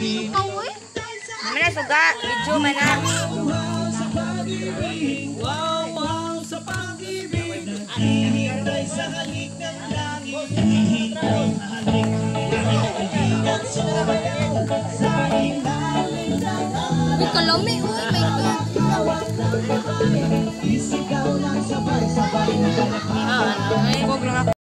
Suka, uy. Mana suga, video mana. Uy, kalami, uy. My God. Ano,